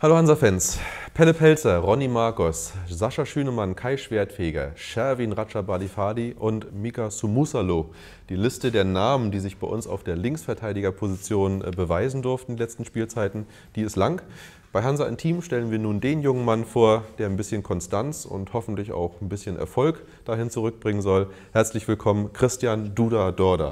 Hallo Hansa-Fans. Pelle Pelzer, Ronny Marcos, Sascha Schünemann, Kai Schwertfeger, Shervin Ratchabali-Fadi und Mika Sumusalo. Die Liste der Namen, die sich bei uns auf der Linksverteidigerposition beweisen durften in den letzten Spielzeiten, die ist lang. Bei Hansa Intim stellen wir nun den jungen Mann vor, der ein bisschen Konstanz und hoffentlich auch ein bisschen Erfolg dahin zurückbringen soll. Herzlich willkommen, Christian Duda Dorda.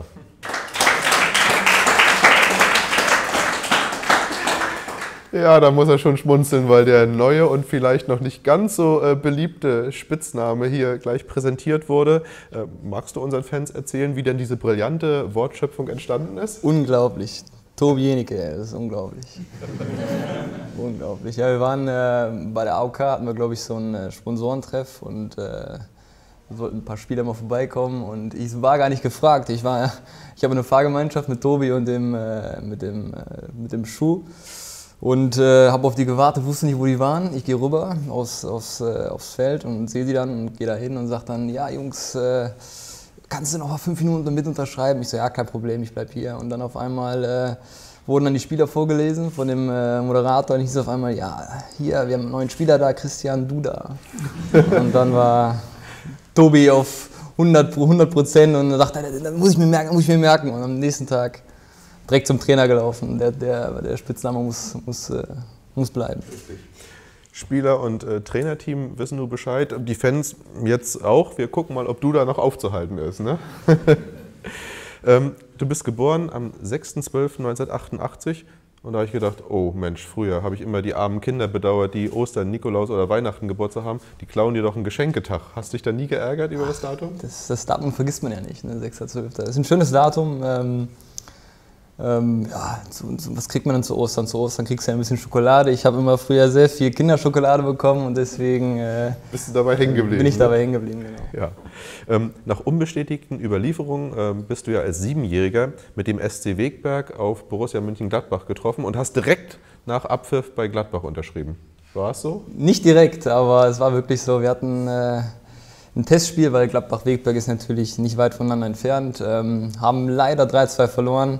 Ja, da muss er schon schmunzeln, weil der neue und vielleicht noch nicht ganz so beliebte Spitzname hier gleich präsentiert wurde. Magst du unseren Fans erzählen, wie denn diese brillante Wortschöpfung entstanden ist? Unglaublich. Tobi Jenike, das ist unglaublich. Unglaublich. Ja, wir waren bei der AOK, hatten wir glaube ich so einen Sponsorentreff und wollten ein paar Spieler mal vorbeikommen und ich war gar nicht gefragt. Ich habe eine Fahrgemeinschaft mit Tobi und mit dem Schuh. Und habe auf die gewartet, wusste nicht, wo die waren. Ich gehe rüber aufs Feld und sehe die dann und gehe da hin und sage dann, ja Jungs, kannst du noch mal 5 Minuten mit unterschreiben? Ich so, ja, kein Problem, ich bleib hier. Und dann auf einmal wurden dann die Spieler vorgelesen von dem Moderator und ich so auf einmal, ja, hier, wir haben einen neuen Spieler da, Christian Duda. Und dann war Tobi auf 100% und dann dachte er, das muss ich mir merken. Und am nächsten Tag direkt zum Trainer gelaufen. Der Spitzname muss bleiben. Richtig. Spieler und Trainerteam wissen nur Bescheid. Die Fans jetzt auch. Wir gucken mal, ob du da noch aufzuhalten ist. Ne? Du bist geboren am 6.12.1988 und da habe ich gedacht, oh Mensch, früher habe ich immer die armen Kinder bedauert, die Ostern, Nikolaus oder Weihnachten Geburtstag haben. Die klauen dir doch einen Geschenketag. Hast du dich da nie geärgert über das Datum? Das Datum vergisst man ja nicht, ne? 6.12. Das ist ein schönes Datum. Was kriegt man denn zu Ostern? Zu Ostern kriegst du ja ein bisschen Schokolade. Ich habe immer früher sehr viel Kinderschokolade bekommen und deswegen bist du dabei hängen geblieben? Bin ich dabei hängen geblieben, genau. Ja. Nach unbestätigten Überlieferungen bist du ja als 7-Jähriger mit dem SC Wegberg auf Borussia Mönchengladbach getroffen und hast direkt nach Abpfiff bei Gladbach unterschrieben. War es so? Nicht direkt, aber es war wirklich so. Wir hatten ein Testspiel, weil Gladbach-Wegberg ist natürlich nicht weit voneinander entfernt, haben leider 3-2 verloren.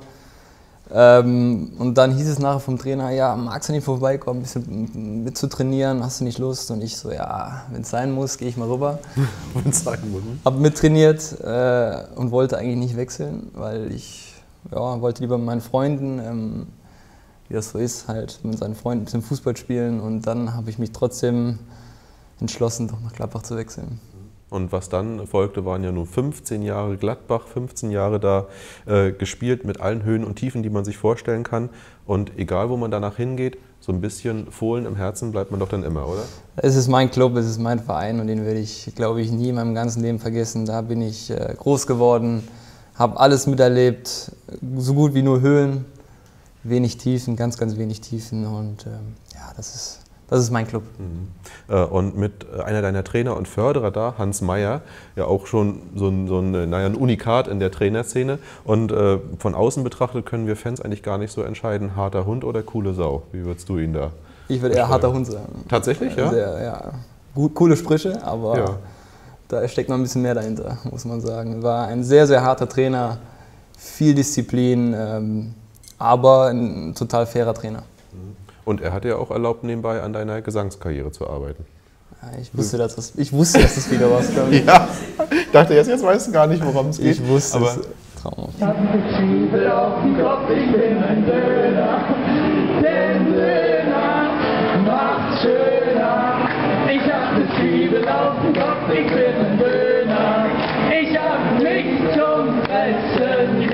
Und dann hieß es nachher vom Trainer, ja, magst du nicht vorbeikommen, ein bisschen mit zu trainieren, hast du nicht Lust? Und ich so, ja, wenn es sein muss, gehe ich mal rüber. Wenn es sein muss. Hab mittrainiert und wollte eigentlich nicht wechseln, weil ich wollte lieber mit meinen Freunden, wie das so ist, halt mit seinen Freunden ein bisschen Fußball spielen. Und dann habe ich mich trotzdem entschlossen, doch nach Gladbach zu wechseln. Und was dann folgte, waren ja nun 15 Jahre Gladbach, 15 Jahre da gespielt mit allen Höhen und Tiefen, die man sich vorstellen kann. Und egal, wo man danach hingeht, so ein bisschen Fohlen im Herzen bleibt man doch dann immer, oder? Es ist mein Club, es ist mein Verein und den werde ich, glaube ich, nie in meinem ganzen Leben vergessen. Da bin ich groß geworden, habe alles miterlebt, so gut wie nur Höhen, wenig Tiefen, ganz, ganz wenig Tiefen. Und das ist mein Club. Und mit einer deiner Trainer und Förderer da, Hans Meyer, ja auch schon so ein Unikat in der Trainerszene. Und von außen betrachtet können wir Fans eigentlich gar nicht so entscheiden, harter Hund oder coole Sau. Wie würdest du ihn da? Ich würde eher harter Hund sagen. Tatsächlich, ja? Sehr, ja. Coole Sprüche, aber da steckt noch ein bisschen mehr dahinter, muss man sagen. War ein sehr, sehr harter Trainer, viel Disziplin, aber ein total fairer Trainer. Und er hat ja auch erlaubt, nebenbei an deiner Gesangskarriere zu arbeiten. Ja, ich wusste, dass das wieder was kommt. Ja, ich dachte jetzt weißt du gar nicht, worum es geht. Ich wusste aber es. Traumhaft. Ich hab eine Zwiebel auf dem Kopf, ich bin ein Döner. Den Döner macht schöner. Ich hab eine Zwiebel auf dem Kopf, ich bin ein Döner. Ich hab nichts zum Fressen,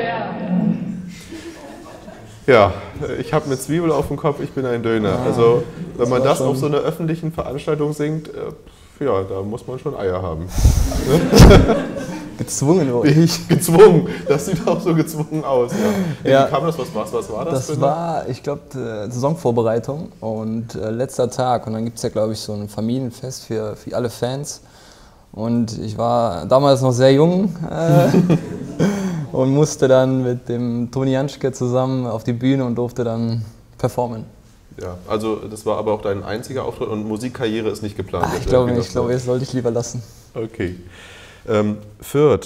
ja, ich habe eine Zwiebel auf dem Kopf, ich bin ein Döner. Also wenn man das auf so einer öffentlichen Veranstaltung singt, ja, da muss man schon Eier haben. Gezwungen, oder? Gezwungen, das sieht auch so gezwungen aus. Ja. Wie kam das, was war das? Das war, ich glaube, Saisonvorbereitung und letzter Tag. Und dann gibt es ja, glaube ich, so ein Familienfest für alle Fans. Und ich war damals noch sehr jung. Und musste dann mit dem Toni Janschke zusammen auf die Bühne und durfte dann performen. Ja, also das war aber auch dein einziger Auftritt und Musikkarriere ist nicht geplant. Ich glaube, das sollte ich lieber lassen. Okay. Fürth,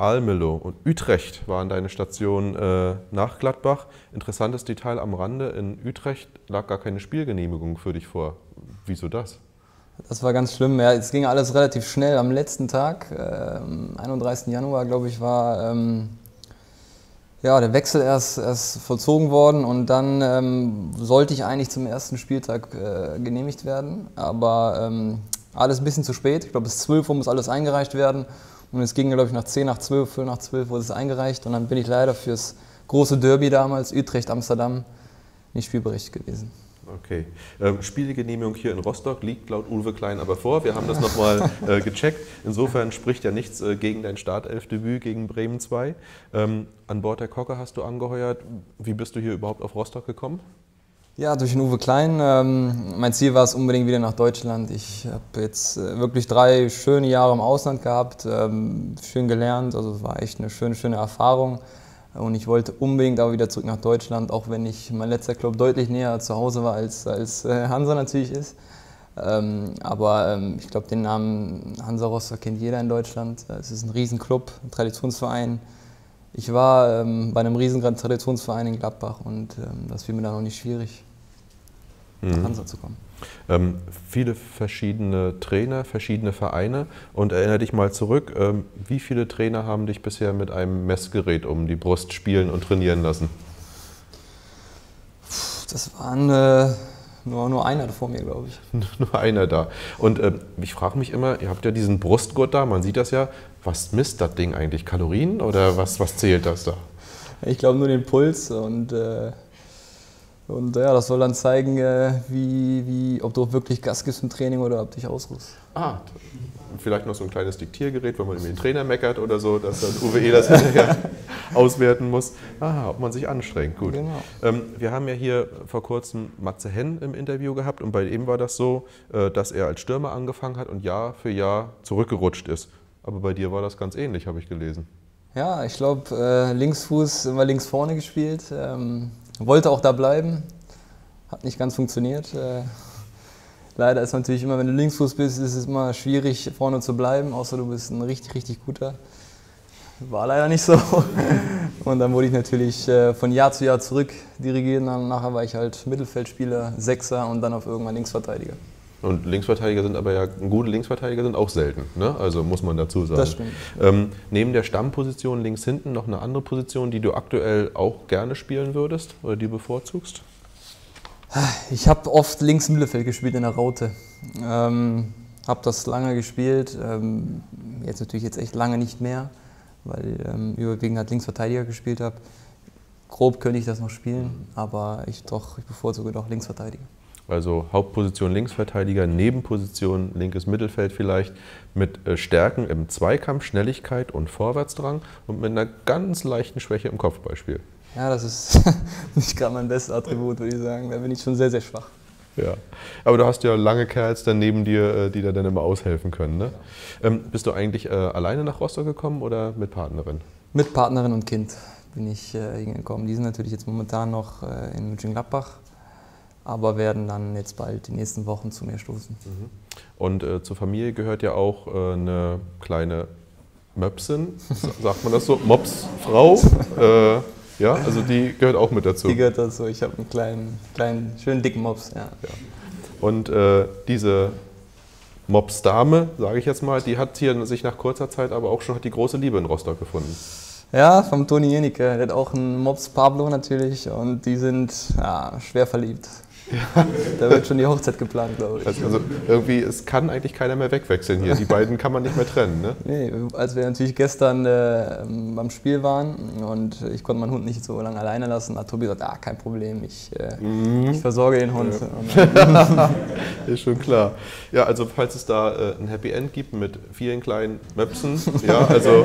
Almelo und Utrecht waren deine Stationen nach Gladbach. Interessantes Detail am Rande, in Utrecht lag gar keine Spielgenehmigung für dich vor. Wieso das? Das war ganz schlimm. Ja, es ging alles relativ schnell. Am letzten Tag, 31. Januar, glaube ich, war ja, der Wechsel erst vollzogen worden und dann sollte ich eigentlich zum ersten Spieltag genehmigt werden. Aber alles ein bisschen zu spät. Ich glaube, bis 12 Uhr muss alles eingereicht werden. Und es ging, glaube ich, nach 10 nach 12, Viertel nach 12 wurde es eingereicht. Und dann bin ich leider fürs große Derby damals, Utrecht-Amsterdam, nicht spielberechtigt gewesen. Okay. Spielgenehmigung hier in Rostock liegt laut Uwe Klein aber vor. Wir haben das nochmal gecheckt. Insofern spricht ja nichts gegen dein Startelfdebüt gegen Bremen 2. An Bord der Kocke hast du angeheuert. Wie bist du hier überhaupt auf Rostock gekommen? Ja, durch den Uwe Klein. Mein Ziel war es unbedingt wieder nach Deutschland. Ich habe jetzt wirklich 3 schöne Jahre im Ausland gehabt, schön gelernt. Also es war echt eine schöne Erfahrung. Und ich wollte unbedingt aber wieder zurück nach Deutschland, auch wenn mein letzter Club deutlich näher zu Hause war, als Hansa natürlich ist. Aber ich glaube, den Namen Hansa Rostock kennt jeder in Deutschland. Es ist ein Riesenclub, ein Traditionsverein. Ich war bei einem riesen Traditionsverein in Gladbach und das fiel mir dann auch nicht schwierig, nach Hansa zu kommen. Viele verschiedene Trainer, verschiedene Vereine und erinnere dich mal zurück, wie viele Trainer haben dich bisher mit einem Messgerät um die Brust spielen und trainieren lassen? Das waren nur einer vor mir, glaube ich. Nur einer da. Und ich frage mich immer, ihr habt ja diesen Brustgurt da, man sieht das ja, was misst das Ding eigentlich? Kalorien oder was zählt das da? Ich glaube nur den Puls und ja, das soll dann zeigen, ob du wirklich Gas gibst im Training oder ob du dich ausruhst. Ah, vielleicht noch so ein kleines Diktiergerät, wenn man über den Trainer meckert oder so, dass dann Uwe das hinterher auswerten muss. Ah, ob man sich anstrengt, gut. Genau. Wir haben ja hier vor kurzem Matze Henn im Interview gehabt und bei ihm war das so, dass er als Stürmer angefangen hat und Jahr für Jahr zurückgerutscht ist. Aber bei dir war das ganz ähnlich, habe ich gelesen. Ja, ich glaube, Linksfuß immer links vorne gespielt. Wollte auch da bleiben, hat nicht ganz funktioniert. Leider ist natürlich immer, wenn du Linksfuß bist, ist es immer schwierig vorne zu bleiben, außer du bist ein richtig guter. War leider nicht so. Und dann wurde ich natürlich von Jahr zu Jahr zurück dirigiert. Dann nachher war ich halt Mittelfeldspieler, Sechser und dann auf irgendwann Linksverteidiger. Und Linksverteidiger sind aber ja, gute Linksverteidiger sind auch selten, ne? Also muss man dazu sagen. Das stimmt. Neben der Stammposition links hinten noch eine andere Position, die du aktuell auch gerne spielen würdest oder die bevorzugst? Ich habe oft links Mittelfeld gespielt in der Raute. Habe das lange gespielt, jetzt natürlich echt lange nicht mehr, weil überwiegend halt Linksverteidiger gespielt habe. Grob könnte ich das noch spielen, aber ich bevorzuge doch Linksverteidiger. Also Hauptposition Linksverteidiger, Nebenposition linkes Mittelfeld vielleicht, mit Stärken im Zweikampf, Schnelligkeit und Vorwärtsdrang und mit einer ganz leichten Schwäche im Kopfballspiel. Ja, das ist nicht gerade mein bestes Attribut, würde ich sagen. Da bin ich schon sehr schwach. Ja, aber du hast ja lange Kerls dann neben dir, die da dann immer aushelfen können, ne? Bist du eigentlich alleine nach Rostock gekommen oder mit Partnerin? Mit Partnerin und Kind bin ich hingekommen. Die sind natürlich jetzt momentan noch in Mönchengladbach, aber werden dann jetzt bald die nächsten Wochen zu mir stoßen. Und zur Familie gehört ja auch eine kleine Möpsin, sagt man das so? Mopsfrau? Ja, also die gehört auch mit dazu. Die gehört dazu. Ich habe einen kleinen, schönen dicken Mops. Ja. Und diese Mopsdame, sage ich jetzt mal, die hat hier sich nach kurzer Zeit aber auch schon die große Liebe in Rostock gefunden. Ja, vom Toni Jenike. Der hat auch einen Mops Pablo natürlich und die sind schwer verliebt. Ja. Da wird schon die Hochzeit geplant, glaube ich. Also irgendwie, es kann eigentlich keiner mehr wegwechseln hier. Die beiden kann man nicht mehr trennen, ne? Nee, als wir natürlich gestern beim Spiel waren und ich konnte meinen Hund nicht so lange alleine lassen, hat Tobi gesagt, kein Problem, ich versorge den Hund. Ja. Ist schon klar. Ja, also falls es da ein Happy End gibt mit vielen kleinen Möpsen, ja, also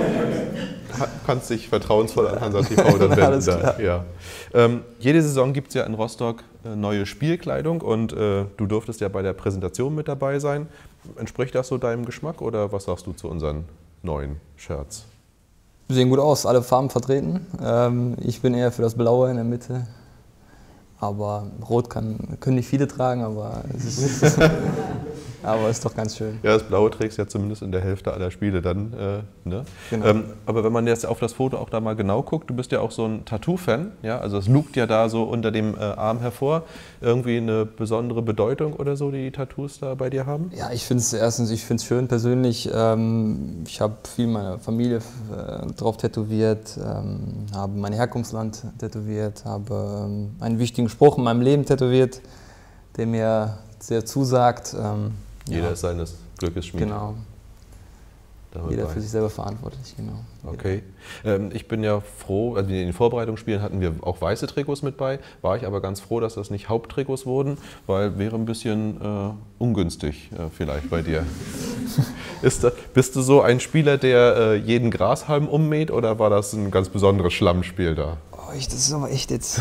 kannst dich vertrauensvoll an Hansa TV dann wenden. Alles klar. Ja. Jede Saison gibt es ja in Rostock neue Spielkleidung und du durftest ja bei der Präsentation mit dabei sein. Entspricht das so deinem Geschmack oder was sagst du zu unseren neuen Shirts? Sehen gut aus, alle Farben vertreten. Ich bin eher für das Blaue in der Mitte. Aber Rot können nicht viele tragen, aber es ist Aber ist doch ganz schön. Ja, das Blaue trägst du ja zumindest in der Hälfte aller Spiele dann. Ne? Genau. Aber wenn man jetzt auf das Foto auch da mal genau guckt, du bist ja auch so ein Tattoo-Fan, ja? Also es lugt ja da so unter dem Arm hervor. Irgendwie eine besondere Bedeutung oder so, die Tattoos da bei dir haben? Ja, ich finde es schön persönlich. Ich habe viel meiner Familie drauf tätowiert, habe mein Herkunftsland tätowiert, habe einen wichtigen Spruch in meinem Leben tätowiert, der mir sehr zusagt. Jeder ist seines Glückes Schmied. Genau. Jeder für sich selber verantwortlich, genau. Okay. Ich bin ja froh, also in den Vorbereitungsspielen hatten wir auch weiße Trikots mit bei, war ich aber ganz froh, dass das nicht Haupttrikots wurden, weil wäre ein bisschen ungünstig vielleicht bei dir. Bist du so ein Spieler, der jeden Grashalm ummäht oder war das ein ganz besonderes Schlammspiel da? Oh, das ist aber echt jetzt...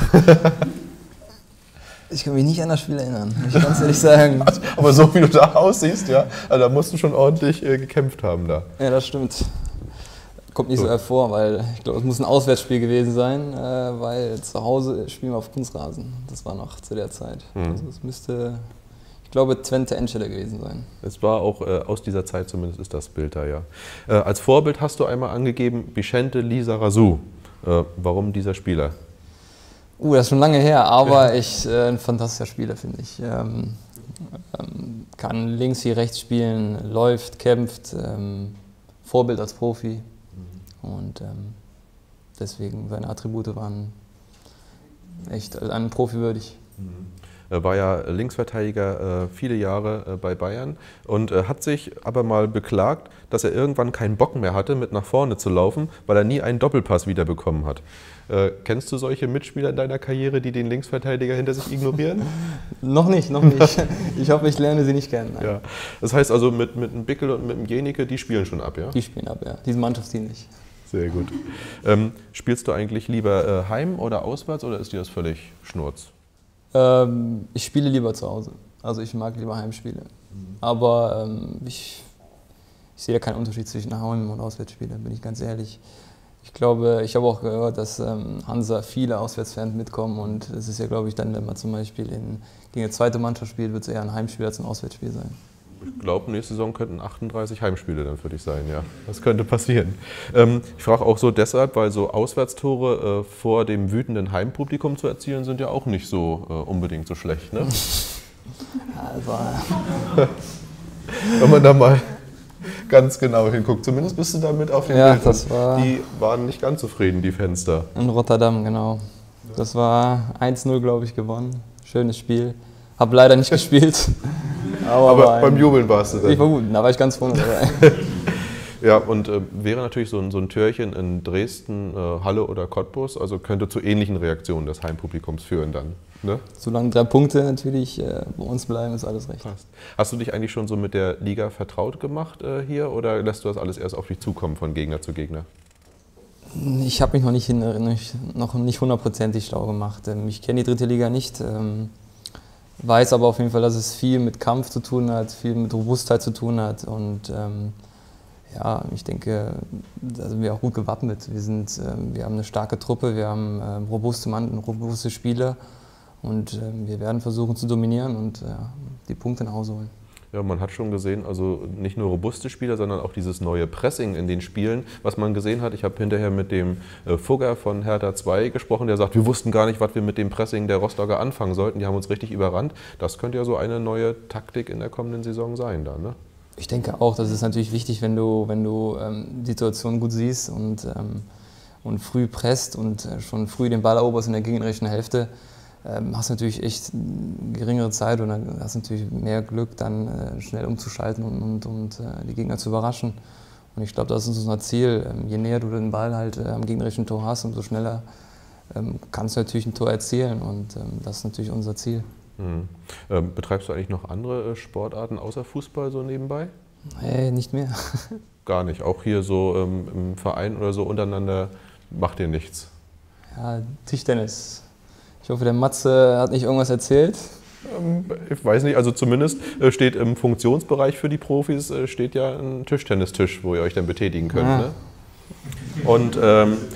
Ich kann mich nicht an das Spiel erinnern, muss ich ganz ehrlich sagen. Aber so wie du da aussiehst, ja, also da musst du schon ordentlich gekämpft haben da. Ja, das stimmt. Kommt nicht so hervor, weil ich glaube, es muss ein Auswärtsspiel gewesen sein, weil zu Hause spielen wir auf Kunstrasen. Das war noch zu der Zeit. Also es müsste, ich glaube, Twente Enschede gewesen sein. Es war auch aus dieser Zeit zumindest ist das Bild da, ja. Als Vorbild hast du einmal angegeben Vicente Lizarazu. Warum dieser Spieler? Das ist schon lange her, aber ein fantastischer Spieler, finde ich. Kann links wie rechts spielen, läuft, kämpft, Vorbild als Profi. Und deswegen seine Attribute waren echt einem Profi würdig. Er war ja Linksverteidiger viele Jahre bei Bayern und hat sich aber mal beklagt, dass er irgendwann keinen Bock mehr hatte, mit nach vorne zu laufen, weil er nie einen Doppelpass wiederbekommen hat. Kennst du solche Mitspieler in deiner Karriere, die den Linksverteidiger hinter sich ignorieren? Noch nicht. Ich hoffe, ich lerne sie nicht kennen. Ja. Das heißt also, mit dem Bickel und mit dem Jenike, die spielen schon ab, ja? Die spielen ab, ja. Die sind mannschaftsdienlich. Sehr gut. Spielst du eigentlich lieber heim oder auswärts oder ist dir das völlig Schnurz? Ich spiele lieber zu Hause. Also ich mag lieber Heimspiele. Aber ich sehe da keinen Unterschied zwischen Heim- und Auswärtsspielen, bin ich ganz ehrlich. Ich glaube, ich habe auch gehört, dass Hansa viele Auswärtsfans mitkommen und es ist ja, glaube ich, dann, wenn man zum Beispiel gegen eine zweite Mannschaft spielt, wird es eher ein Heimspiel als ein Auswärtsspiel sein. Ich glaube, nächste Saison könnten 38 Heimspiele dann für dich sein, ja. Das könnte passieren. Ich frage auch so deshalb, weil so Auswärtstore vor dem wütenden Heimpublikum zu erzielen, sind ja auch nicht so unbedingt so schlecht, ne? Also, wenn man da mal ganz genau hinguckt. Zumindest bist du damit auf dem Bild. Das war die waren nicht ganz zufrieden, die Fenster. In Rotterdam, genau. Das war 1-0, glaube ich, gewonnen. Schönes Spiel. Hab leider nicht gespielt. Aber beim Jubeln warst du dann. Ich war gut, da war ich ganz vorne dabei. Ja, und wäre natürlich so ein Türchen in Dresden, Halle oder Cottbus, also könnte zu ähnlichen Reaktionen des Heimpublikums führen dann. Ne? Solange 3 Punkte natürlich bei uns bleiben, ist alles recht. Passt. Hast du dich eigentlich schon so mit der Liga vertraut gemacht hier oder lässt du das alles erst auf dich zukommen von Gegner zu Gegner? Ich habe mich noch nicht hundertprozentig schlau gemacht. Ich kenne die 3. Liga nicht, weiß aber auf jeden Fall, dass es viel mit Kampf zu tun hat, viel mit Robustheit zu tun hat und ja, ich denke, da sind wir auch gut gewappnet. Wir haben eine starke Truppe, wir haben robuste Mann, robuste Spieler und wir werden versuchen zu dominieren und die Punkte nach Hause holen. Ja, man hat schon gesehen, also nicht nur robuste Spieler, sondern auch dieses neue Pressing in den Spielen, was man gesehen hat. Ich habe hinterher mit dem Fugger von Hertha 2 gesprochen, der sagt, wir wussten gar nicht, was wir mit dem Pressing der Rostocker anfangen sollten. Die haben uns richtig überrannt. Das könnte ja so eine neue Taktik in der kommenden Saison sein da, ne? Ich denke auch, das ist natürlich wichtig, wenn du die Situation gut siehst und früh presst und schon früh den Ball eroberst in der gegnerischen Hälfte, hast du natürlich echt geringere Zeit und dann hast du natürlich mehr Glück, dann schnell umzuschalten und die Gegner zu überraschen. Und ich glaube, das ist unser Ziel. Je näher du den Ball halt am gegnerischen Tor hast, umso schneller kannst du natürlich ein Tor erzielen und das ist natürlich unser Ziel. Mhm. Betreibst du eigentlich noch andere Sportarten außer Fußball so nebenbei? Nee, nicht mehr. Gar nicht. Auch hier so im Verein oder so untereinander macht ihr nichts? Ja, Tischtennis. Ich hoffe, der Matze hat nicht irgendwas erzählt. Ich weiß nicht, also zumindest steht im Funktionsbereich für die Profis steht ja ein Tischtennistisch, wo ihr euch dann betätigen könnt. Ja. Ne? Und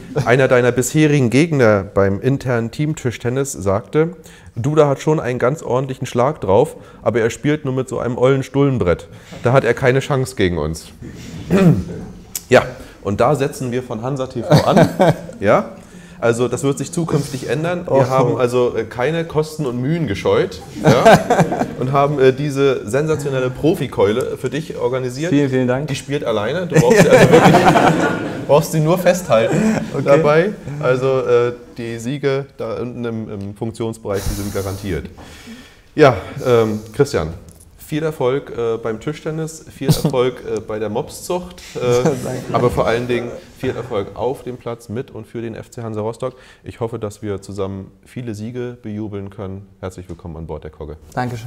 Einer deiner bisherigen Gegner beim internen Teamtischtennis sagte, Duda hat schon einen ganz ordentlichen Schlag drauf, aber er spielt nur mit so einem ollen Stullenbrett. Da hat er keine Chance gegen uns. Ja, und da setzen wir von Hansa TV an. Ja? Also das wird sich zukünftig ändern. Wir haben also keine Kosten und Mühen gescheut, ja, und haben diese sensationelle Profikeule für dich organisiert. Vielen, vielen Dank. Die spielt alleine. Du brauchst sie also wirklich, brauchst sie nur festhalten dabei. Also die Siege da unten im Funktionsbereich, die sind garantiert. Ja, Christian. Viel Erfolg beim Tischtennis, viel Erfolg bei der Mopszucht, aber vor allen Dingen viel Erfolg auf dem Platz mit und für den FC Hansa Rostock. Ich hoffe, dass wir zusammen viele Siege bejubeln können. Herzlich willkommen an Bord der Kogge. Dankeschön.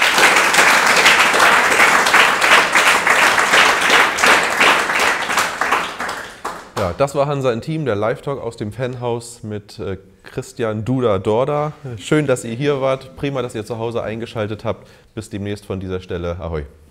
Ja, das war Hansa Intim, der Live-Talk aus dem Fanhaus mit Christian Duda Dorda. Schön, dass ihr hier wart. Prima, dass ihr zu Hause eingeschaltet habt. Bis demnächst von dieser Stelle. Ahoi.